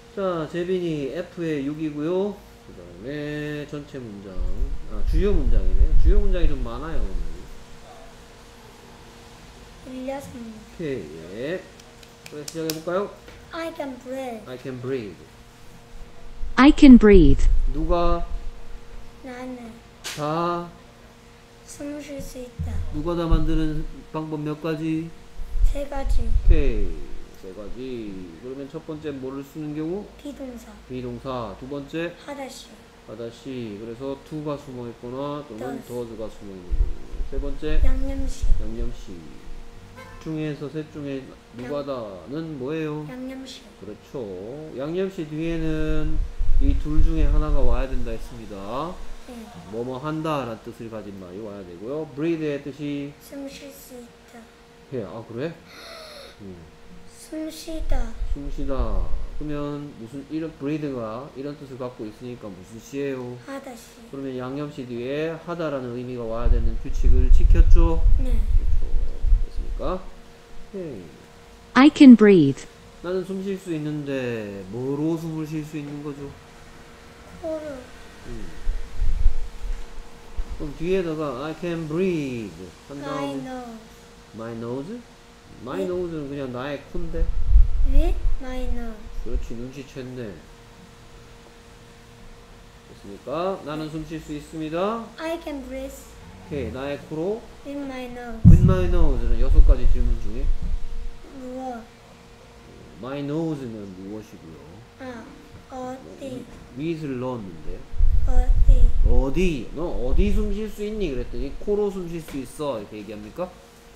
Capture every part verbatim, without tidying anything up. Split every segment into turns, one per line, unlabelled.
자, 재빈이 F에 육이고요. 그 다음에 전체 문장, 아, 주요 문장이네요. 주요 문장이 좀 많아요, 오늘.
일렸습니다.
오케이, 예. 그래서 시작해볼까요?
I can breathe.
I can breathe.
I can breathe.
누가
나는
다,
숨 쉴 수 있다.
누가 다 만드는 방법 몇 가지?
세 가지.
오케이, 세 가지. 그러면 첫 번째 뭐를 쓰는 경우?
비동사.
비동사. 두 번째,
하다시.
하다시. 그래서 to가 숨어있거나 또는
does.
does가 숨어있는 경우. 세 번째,
양념시.
양념시. 중에서 셋 중에 누가다는 뭐예요?
양념시.
그렇죠. 양념시 뒤에는 이 둘 중에 하나가 와야 된다 했습니다.
네.
뭐뭐 한다 라는 뜻을 가진 말이 와야 되고요. breathe의 뜻이
숨 쉴 수 있다.
해. 아 그래? 음.
숨 쉬다.
숨쉬다. 그러면 무슨 이런 breathe가 이런 뜻을 갖고 있으니까 무슨 시예요?
하다시.
그러면 양념시 뒤에 하다라는 의미가 와야 되는 규칙을 지켰죠?
네.
그렇죠. 됐습니까? 오케이.
I can breathe.
나는 숨 쉴 수 있는데 뭐로 숨을 쉴 수 있는 거죠?
코로.
음. 그럼 뒤에다가 I can breathe 한
I
다음에
know.
my nose? my
네.
nose는 그냥 나의 코인데.
With my nose.
그렇지, 눈치챘네. 됐습니까? 나는 숨 쉴 수 있습니다.
I can breathe
오케이, 나의 코로
with my nose.
with my nose는 여섯 가지 질문 중에
무엇?
my nose는 무엇이고요?
아, 어디?
with를 넣었는데
어디?
어디? 너 어디 숨 쉴 수 있니? 그랬더니 코로 숨 쉴 수 있어 이렇게 얘기합니까?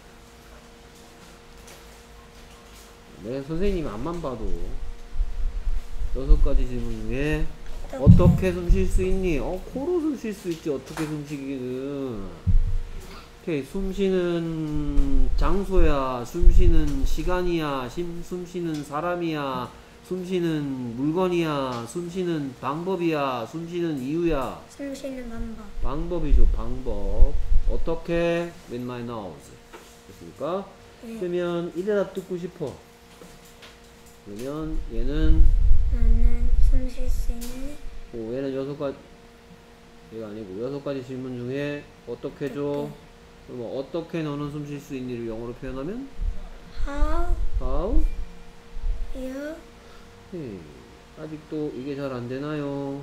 네, 선생님이 앞만 봐도 여섯 가지 질문 중에 어떻게 숨 쉴 수 있니? 어, 코로 숨 쉴 수 있지. 어떻게 숨 쉬기는. 오케이, 숨 쉬는 장소야, 숨 쉬는 시간이야, 심, 숨 쉬는 사람이야, 숨 쉬는 물건이야, 숨 쉬는 방법이야, 숨 쉬는 이유야.
숨 쉬는 방법.
방법이죠, 방법. 어떻게? with my nose. 됐습니까?
네.
그러면 이 대답 듣고 싶어. 그러면 얘는
나는 숨 쉴 수 있는
오, 얘는 여섯 가지 얘가 아니고 여섯 가지 질문 중에 어떻게 줘? 그러면 어떻게 너는 숨 쉴 수 있니를 영어로 표현하면
How
how?
you
네, 아직도 이게 잘 안 되나요?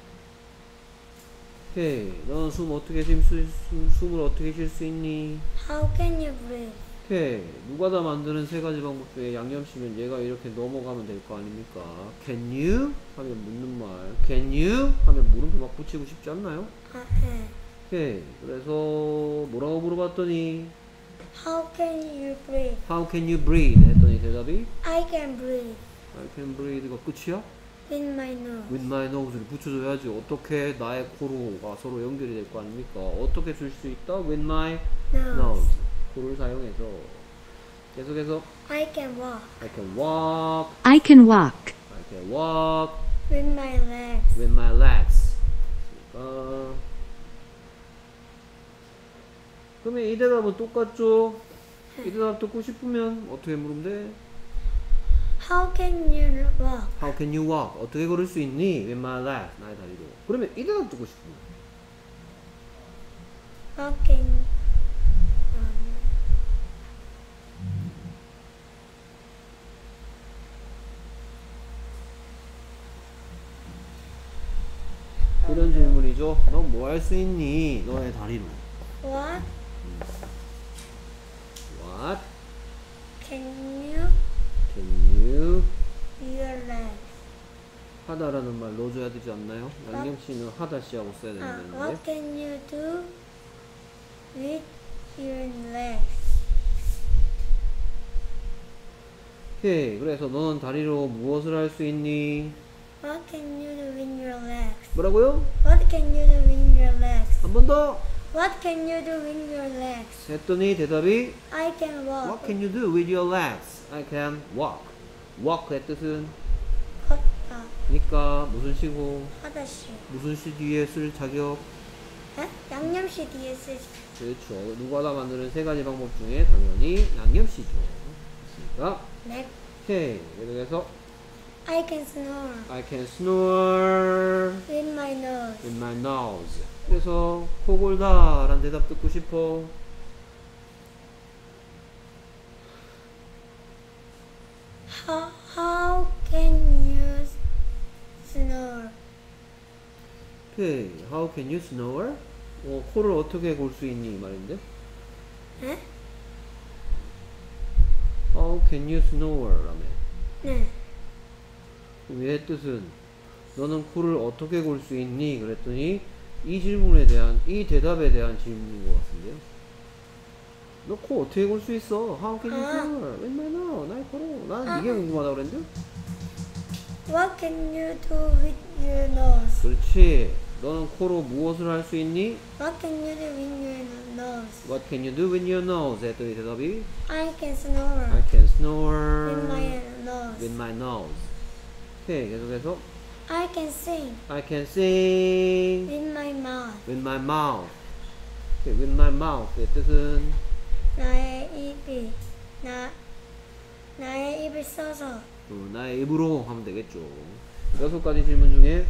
오케이, 너는 숨 어떻게 쉴 수, 숨, 숨을 어떻게 쉴 수 있니?
How can you breathe?
오케이, 누가 다 만드는 세 가지 방법 중에 양념시면 얘가 이렇게 넘어가면 될 거 아닙니까? Can you? 하면 묻는 말. Can you? 하면 물음표 막 붙이고 싶지 않나요?
아, 네.
오케이, 그래서 뭐라고 물어봤더니
How can you breathe?
How can you breathe? 했더니 대답이
I can breathe
I can breathe가 끝이야?
with my nose.
With my nose를 붙여줘야지. 어떻게 나의 코로가 서로 연결이 될 거 아닙니까? 어떻게 줄 수 있다? With my
Nose.
nose. 코를 사용해서. 계속해서
I can walk
I can walk,
I can walk.
I can walk
with my legs.
with my legs. 그러니까 그러면 이 대답은 똑같죠? 이 대답 듣고 싶으면 어떻게 물으면 돼?
How can you walk?
How can you walk? 어떻게 걸을 수 있니? With my legs. 나의 다리로. 그러면 이 대답 듣고 싶으면
How can um,
이런 질문이죠. 너 뭐 할 수 있니? 너의 다리로.
what
What
can you
can you
your legs?
하다라는 말 넣어줘야 되지 않나요? 양념씨는 하다씨하고 써야
아,
되는데.
what can you do with your legs?
오케이. 그래서 너는 다리로 무엇을 할 수 있니?
What can you do with your legs?
뭐라고요?
What can you do with your legs?
한 번 더.
What can you do with your legs?
했더니 대답이
I can walk.
What can you do with your legs? I can walk. walk의 뜻은
걷다.
그러니까 무슨 시고
하다시.
무슨 시 뒤에 쓸 자격.
에? 양념시 뒤에 쓰지.
그렇죠. 누가 다 만드는 세 가지 방법 중에 당연히 양념시죠. 됐습니까?
네.
오케이. 계속해서
I can snore
I can snore
with my nose.
with my nose. 그래서 코 골다 라는 대답 듣고 싶어.
How, how can you snore?
오케이. How can you snore? 어, 코를 어떻게 골 수 있니? 이 말인데.
네?
How can you snore? 라며.
네.
그럼 얘의 뜻은 너는 코를 어떻게 골 수 있니? 그랬더니 이 질문에 대한, 이 대답에 대한 질문인 것 같은데요. 너 코 어떻게 골 수 있어? How can you
아.
snore? with my nose? 나의 코로. 난
아.
이게 궁금하다 그랬는데?
What can you do with your nose?
그렇지. 너는 코로 무엇을 할 수 있니?
What can you do with your nose?
What can you do with your nose? 했더니 대답이
I can snore
I can snore
with my nose.
with my nose. 오케이. 계속해서
I can sing
I can sing
with my mouth.
with my mouth. 오케이. with my mouth의 뜻은
나의 입이 나 나의 입을 써서
어, 나의 입으로 하면 되겠죠. 여섯 가지 질문 중에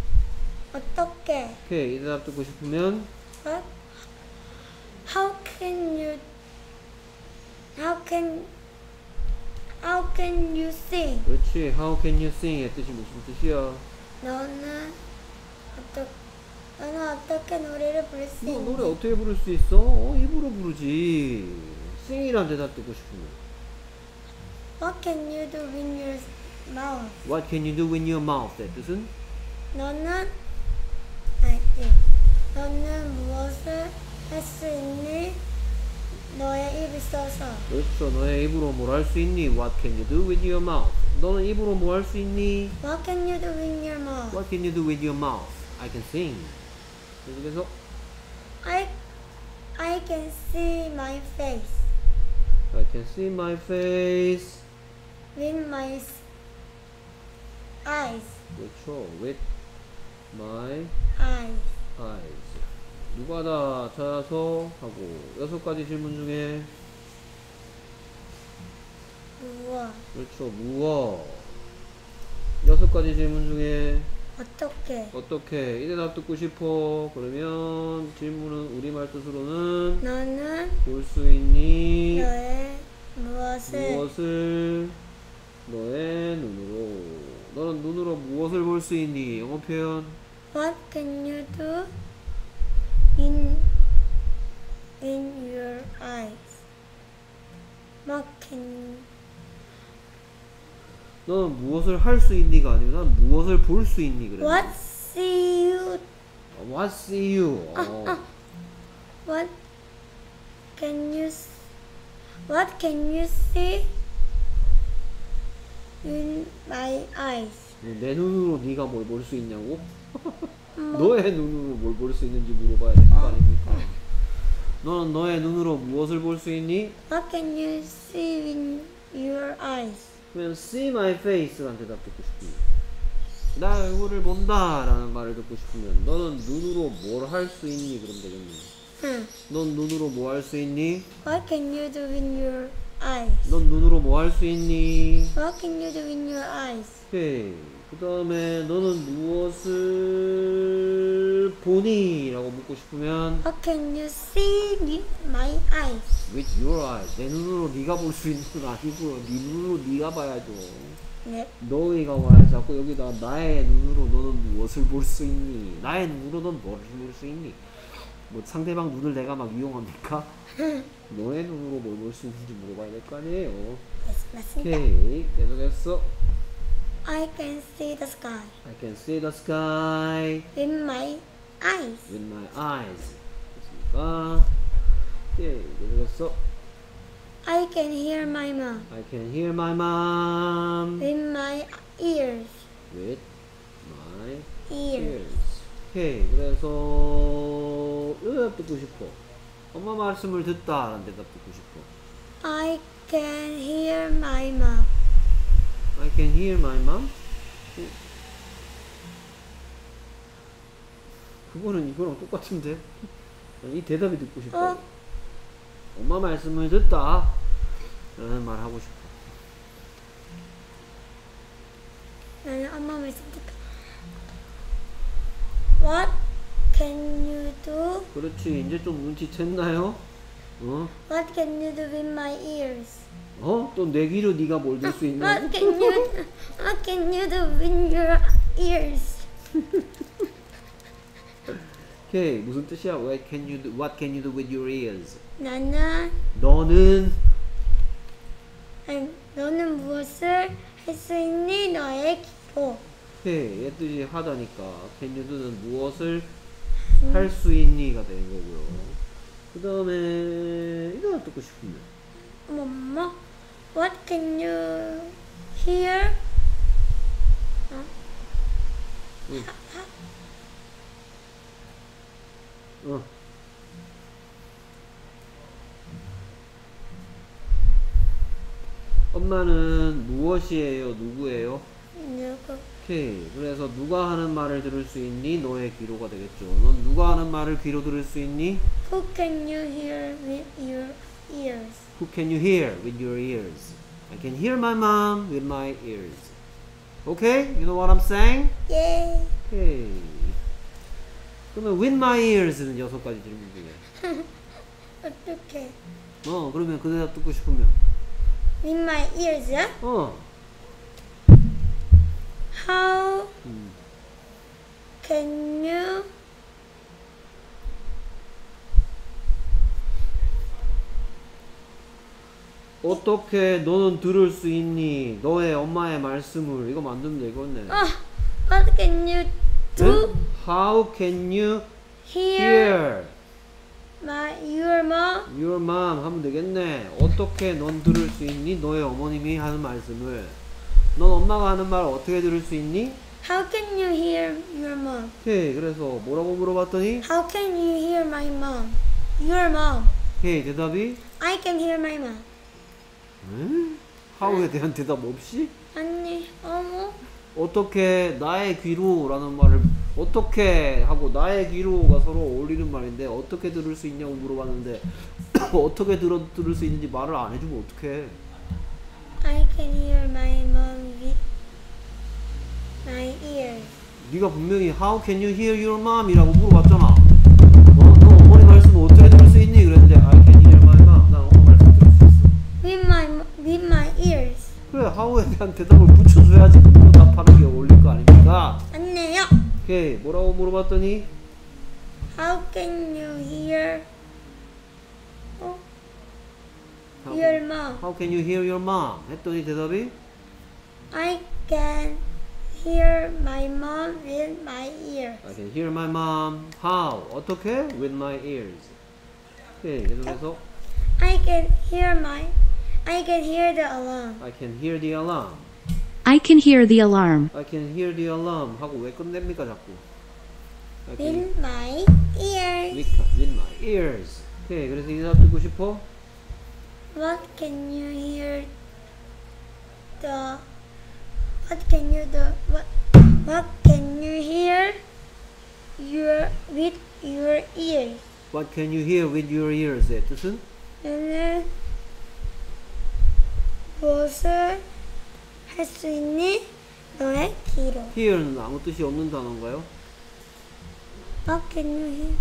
어떻게
오케이. 이 대답 듣고 싶으면
What? How can you How can How can you sing?
그렇지. How can you sing의 뜻이 무슨 뜻이야?
너는 어떻게 너는 어떻게 노래를 부를 수
너
있니?
노래 어떻게 부를 수 있어? 어, 입으로 부르지. sing이란 대답 듣고 싶으면
What can you do with your mouth?
What can you do with your mouth의 뜻은
너는 아니 너는 무엇을 할 수 있니? 너의 입을 써서
그렇죠. 너의 입으로 뭘 할 수 있니? What can you do with your mouth? 너는 입으로 뭐 할 수 있니?
What can you do with your mouth?
What can you do with your mouth? I can sing. 계속해서
I I can see my face
I can see my face.
with my s- eyes.
그렇죠. With my
eyes.
eyes. 누가 다 찾아서 하고 여섯 가지 질문 중에
무엇?
그렇죠. 무엇? 여섯 가지 질문 중에
어떻게?
어떻게? 이 대답 듣고 싶어. 그러면 질문은 우리말 뜻으로는
너는
볼 수 있니?
너의 무엇을
무엇을 너의 눈으로 너는 눈으로 무엇을 볼 수 있니? 영어 표현
What can you do in in your eyes? What can
너는 무엇을 할 수 있니가 아니고 난 무엇을 볼 수 있니? 그래.
What see you?
어, What see you? 어.
아. What can you s- What can you see in my eyes?
내 눈으로 네가 뭘 볼 수 있냐고? 너의 눈으로 뭘 볼 수 있는지 물어봐야 될 거 아닙니까? 너는 너의 눈으로 무엇을 볼 수 있니?
What can you see in your eyes?
그러면 see my face라는 대답 듣고 싶으면 나 얼굴을 본다 라는 말을 듣고 싶으면 너는 눈으로 뭘 할 수 있니? 그럼 되겠네.
응.
넌 눈으로 뭐 할 수 있니?
What can you do in your eyes?
넌 눈으로 뭐 할 수 있니?
What can you do in your eyes?
오케이. 그 다음에 너는 무엇을 보니? 라고 묻고 싶으면
What can you see with my eyes?
with your eyes. 내 눈으로 네가 볼 수 있는 건 아니고요. 네 눈으로 네가 봐야죠.
네.
너희가 와야 자꾸 여기다 나의 눈으로 너는 무엇을 볼 수 있니? 나의 눈으로 넌 뭐를 볼 수 있니? 뭐 상대방 눈을 내가 막 이용합니까? 너의 눈으로 뭘 볼 수 있는지 물어봐야 될 거 아니에요.
맞- 맞습니다.
오케이. 계속했어.
I can see the sky
I can see the sky
with my eyes.
with my eyes. 됐습니까? 오케이. 계속했어.
I can hear my mom
I can hear my mom
with my ears.
with my
Ears.
ears. 오케이. 그래서 대답 듣고 싶어. 엄마 말씀을 듣다 라는 대답 듣고 싶어.
I can hear my mom.
I can hear my mom. 그거는 이거랑 똑같은데. 이 대답이 듣고 싶어.
어?
엄마 말씀을 듣다 라는 말 하고 싶어.
나는 엄마 말씀 듣고. What can you do?
그렇지. 이제 좀 눈치챘나요? 어?
What can you do with my ears?
어? 또 내 귀로 네가 뭘 들 수 있냐?
What can you What can you do with your ears?
오케이. 무슨 뜻이야? What can you do? What can you do with your ears?
나는
너는
아니, 너는 무엇을 할 수 있니? 너의 귀로.
오케이. 얘 뜻이 하다니까. Can you do는 무엇을 할 수 있니가 되는 거고요. 그 다음에 이거 듣고 싶으면
엄마, What can you hear? 어?
응. 어. 엄마는 무엇이에요? 누구예요?
누구?
오케이. 그래서 누가 하는 말을 들을 수 있니? 너의 귀로가 되겠죠. 넌 누가 하는 말을 귀로 들을 수 있니?
Who can you hear with your ears?
Who can you hear with your ears? I can hear my mom with my ears. Okay? You know what I'm saying?
예.
오케이. 그러면 with my ears는 여섯 가지 질문 중에.
어떻게?
어, 그러면 그 대답 듣고 싶으면.
With my ears?
어.
How
음.
can you
어떻게 너는 들을 수 있니? 너의 엄마의 말씀을. 이거 만들면 되겠네.
어, What can you do?
네? How can you
Hear
hear
my your mom?
your mom 하면 되겠네. 어떻게 넌 들을 수 있니? 너의 어머님이 하는 말씀을. 넌 엄마가 하는 말을 어떻게 들을 수 있니?
How can you hear your mom?
오케이. 그래서 뭐라고 물어봤더니
How can you hear my mom? Your mom.
오케이. 대답이
I can hear my mom.
응? how에 대한 대답 없이
아니, 어머.
어떻게 나의 귀로 라는 말을 어떻게 하고 나의 귀로가 서로 어울리는 말인데 어떻게 들을 수 있냐고 물어봤는데 어떻게 들어, 들을 수 있는지 말을 안 해주면 어떡해.
I can hear my mom with my ears.
네가 분명히 How can you hear your mom? 이라고 물어봤잖아. 어? 너 어머니 말씀을 어떻게 들을 수 있니? 그랬는데 I can hear my mom. 난 엄마 말씀 들을 수 있어.
With my with my ears.
그래, how에 대한 대답을 붙여줘야지 그 답하는 게 어울릴 거 아닙니까?
안내요.
오케이. 뭐라고 물어봤더니
How can you hear 어?
How
your
can,
mom?
how can you hear your mom? 했더니 대답이
I can hear my mom with my ears.
I can hear my mom. How? 어떻게? With my ears. 오케이. 계속해서
I can hear my I can hear the alarm.
I can hear the alarm.
I can hear the alarm.
I can hear the alarm 하고 왜 끝냅니까 자꾸? I can
With my ears.
with, with my ears. 오케이. 그래서 이 대답 듣고 싶어?
What can you hear the What can you do? What What can you hear your with your ears?
What can you hear with your ears의 뜻은?
너는 무엇을 할 수 있니? 너의 귀로.
hear는 아무 뜻이 없는 단어인가요?
What can you hear?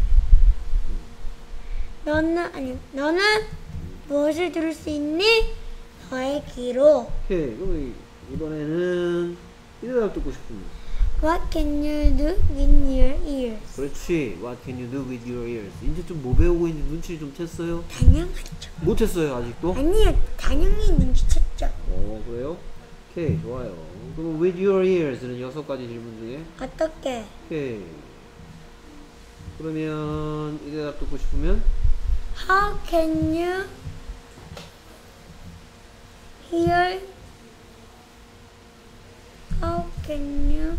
너는 아니 너는 무엇을 들을 수 있니? 너의 귀로.
오케이. 그럼 이번에는 이 대답 듣고 싶으면
What can you do with your ears?
그렇지. What can you do with your ears? 이제 좀 뭐 배우고 있는지 눈치를 좀 챘어요?
당연하죠.
못 챘어요 아직도?
아니요, 당연히 눈치챘죠.
어 그래요? 오케이 좋아요. 그럼 with your ears는 여섯 가지 질문 중에
어떻게?
오케이. 그러면 이 대답 듣고 싶으면
How can you hear? How can you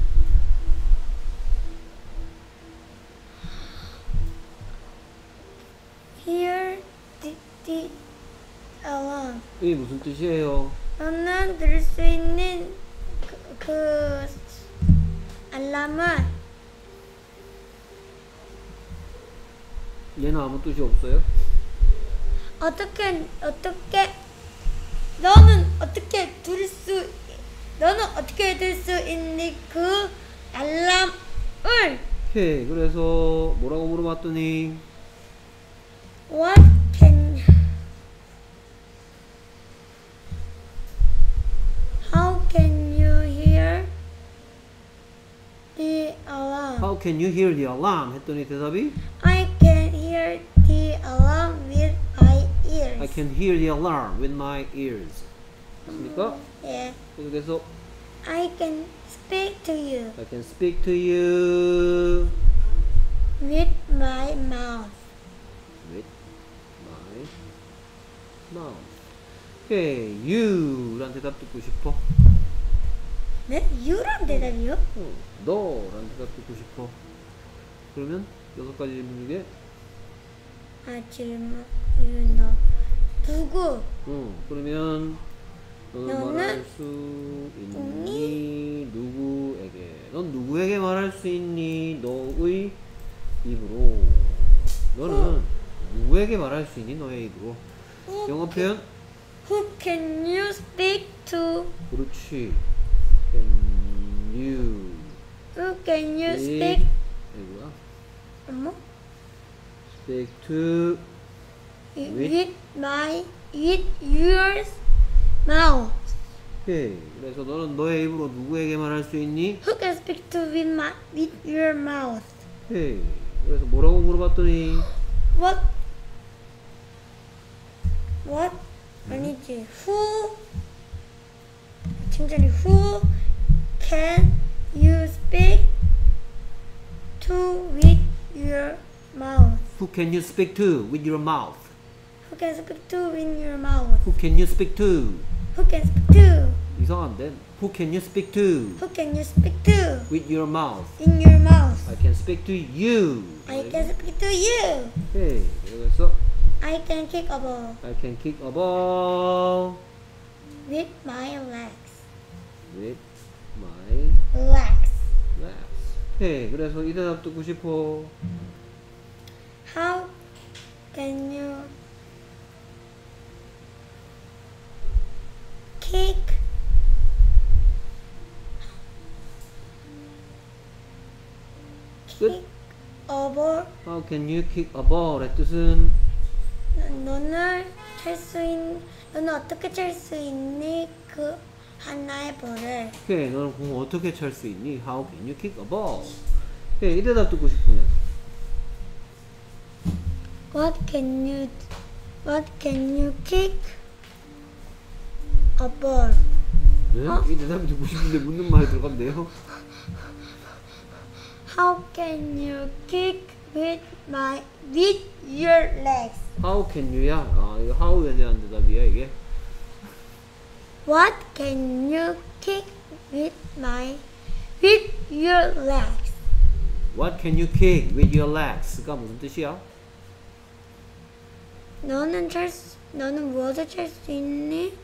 hear the, the alarm?
이게 무슨 뜻이에요?
너는 들을 수 있는 그, 그 알람을
얘는 아무 뜻이 없어요?
어떻게 어떻게 너는 어떻게 들을 수 너는 어떻게 들 수 있니 그 알람을?
오케이. 그래서 뭐라고 물어봤더니
What can How can you hear the alarm?
How can you hear the alarm? 했더니 대답이
I can hear the alarm with my ears.
I can hear the alarm with my ears. 맞습니까?
Yeah.
그래서
I can speak to you
I can speak to you
with my mouth.
with my mouth. 오케이. you란 대답 듣고 싶어?
네? you란 대답이요?
어, 너란 대답 듣고 싶어. 그러면 여섯 가지 질문 중에
아 질문 너 누구?
어, 그러면 너는
너는
말할 수 있니? 누구에게? 넌 누구에게 말할 수 있니? 너의 입으로. 너는 누구에게 말할 수 있니? 너의 입으로.
Who,
영어 표현?
who can you speak to?
그렇지. Can you
Who can you
speak?
speak?
이거야.
어머?
Speak to
With my with your mouth.
오케이. 그래서 너는 너의 입으로 누구에게 말할 수 있니?
Who can speak to with my with your mouth?
오케이. 그래서 뭐라고 물어봤더니
What? What? 아니지. Who? 칭찬이 Who can you speak to with your mouth?
Who can you speak to with your mouth?
Who can speak to with your mouth?
Who can you speak to?
Who can speak to?
이상한데? Who can you speak to
Who can you speak to
with your mouth?
in your mouth?
I can speak to you.
I can speak to you.
오케이. 그래서
I can kick a ball
I can kick a ball
with my legs.
with my
Legs.
legs. 오케이. 그래서 이 대답 듣고 싶어.
How can you kick
끝.
kick a ball?
How can you kick a ball의 뜻은
너는 찰 수 있, 너는 어떻게 찰 수 있니? 그 하나의 볼을.
오케이. 너는 공 어떻게 찰 수 있니? How can you kick a ball? 오케이. 이 대답 듣고 싶으면
What can you What can you kick a ball?
네?
어?
이 대답이 듣고 싶은데 묻는 말이 들어간대요.
How can you kick with my with your legs?
How can you야? 아, 이거 how에 대한 대답이야, 이게.
What can you kick with my with your legs?
What can you kick with your legs가 무슨 뜻이야?
너는 찰 수, 너는 무엇을 찰 수 있니?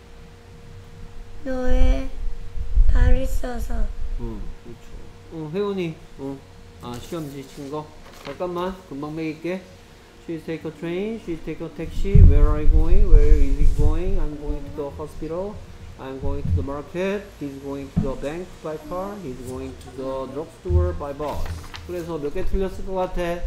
너의 발을 써서.
응, 그렇죠. 어, 혜원이, 어, 아, 시험 지친 거. 잠깐만, 금방 매길게. She's take a train, she's take a taxi. Where are you going? Where is he going? I'm going to the hospital. I'm going to the market. He's going to the bank by car. He's going to the drugstore by bus. 그래서 몇 개 틀렸을 것 같아?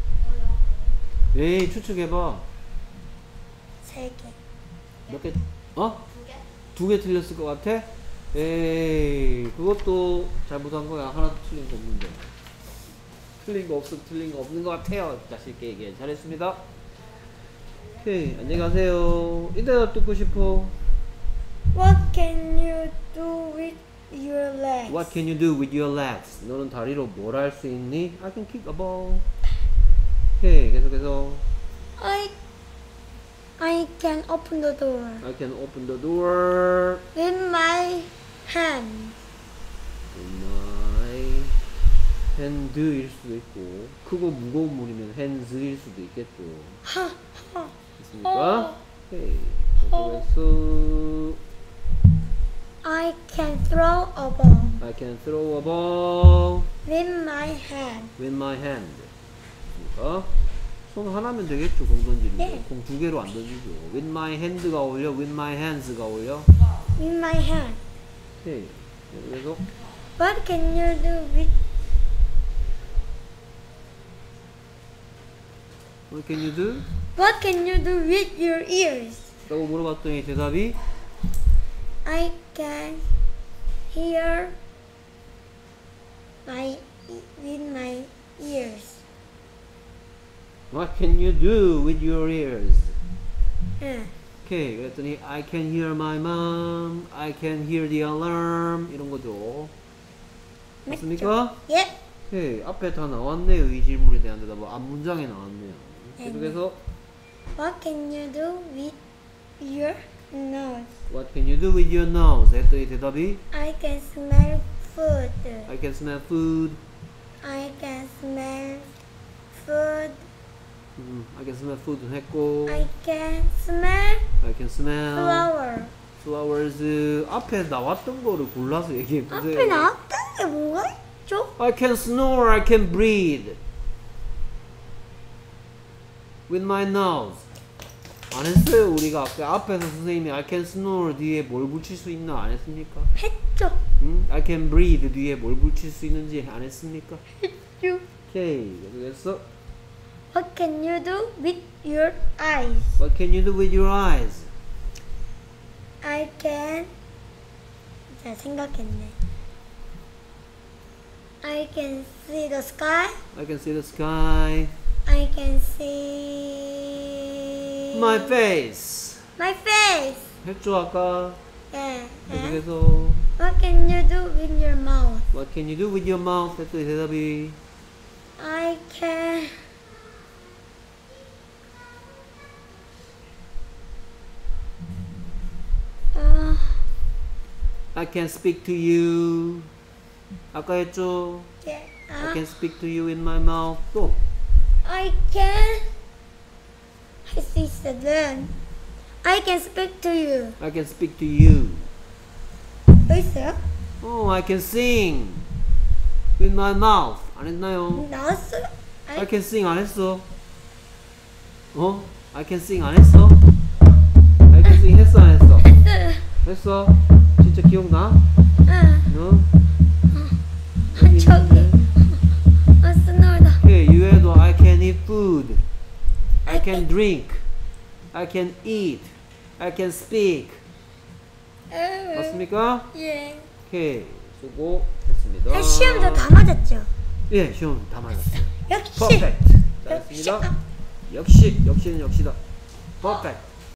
에이, 추측해봐.
세 개.
몇 개? 어? 두 개 틀렸을 것 같아? 에이, 그것도 잘못한 거야. 하나도 틀린 거 없는데. 틀린 거 없어, 틀린 거 없는 것 같아요. 자신있게 얘기해. 잘했습니다. 오케이, 안녕히 가세요. 이 대답 듣고 싶어.
What can you do with your legs?
What can you do with your legs? 너는 다리로 뭘 할 수 있니? I can kick a ball. 오케이, 계속해서.
I I can open the door
I can open the door
with my hand.
with my hand일 수도 있고, 크고 무거운 물이면 hands일 수도 있겠고.
하, 하.
있습니까? 오케이. 그래서
I can throw a ball
I can throw a ball
with my hand.
with my hand. 있습니까? 손 하나면 되겠죠, 공 던지는 거.
네.
공 두 개로 안 던지죠. With my hand가 어울려? With my hands가 어울려?
With my hand.
오케이. 계속
What can you do with
What can you do?
What can you do with your ears?
라고 물어봤더니 대답이
I can hear my with my ears.
What can you do with your ears?
응.
오케이. 그랬더니 I can hear my mom. I can hear the alarm. 이런 거죠. 맞습니까?
예.
오케이. 앞에 다 나왔네요. 이 질문에 대한 대답. 앞 문장에 나왔네요. 계속해서
What can you do with your nose?
What can you do with your nose? 했더니 대답이
I can smell food.
I can smell food.
I can smell food.
음, I can smell food 했고
I can smell
I can smell
flower.
flowers. 앞에 나왔던 거를 골라서 얘기해 보세요.
앞에 나왔던 게 뭐가 있죠?
I can snore, I can breathe with my nose. 안 했어요. 우리가 아까 앞에서 선생님이 I can snore 뒤에 뭘 붙일 수 있나 안 했습니까?
했죠.
응? I can breathe 뒤에 뭘 붙일 수 있는지 안 했습니까?
했죠.
오케이. 그래서
What can you do with your eyes?
What can you do with your eyes?
I can. 자 생각했네. I can see the sky.
I can see the sky.
I can see
My face.
my face.
했죠 아까.
예. 예.
계속해서
What can you do with your mouth?
What can you do with your mouth? 했더니 대답이
I can. 어,
I can speak to you. 아까 했죠.
예.
I
아,
can speak to you in my mouth. 또
I can. 할 수 있어. Then I can speak to you.
I can speak to you.
또 있어요?
Oh, I can sing with my mouth. 안 했나요?
나왔어요?
I
I
can sing 안 했어. 어? I can sing 안 했어? I can sing 했어 안 했어?
했어요.
했어? 진짜 기억나?
응.
어?
아, 저기. 아, 스노우다.
Okay, 유해도 I can eat food. I can drink. I can eat. I can speak.
에,
맞습니까?
예.
오케이, 수고했습니다.
아, 시험도 다 맞았죠?
예, 시험 다 맞았어요.
역시.
퍼펙트.
역시.
잘했습니다. 역시, 역시는 역시다. 퍼펙트.